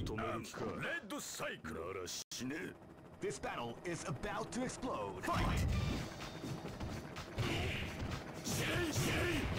止める気か。 レッドサイクルなら死ね。 This battle is about to explode. Fight! シェイシェイ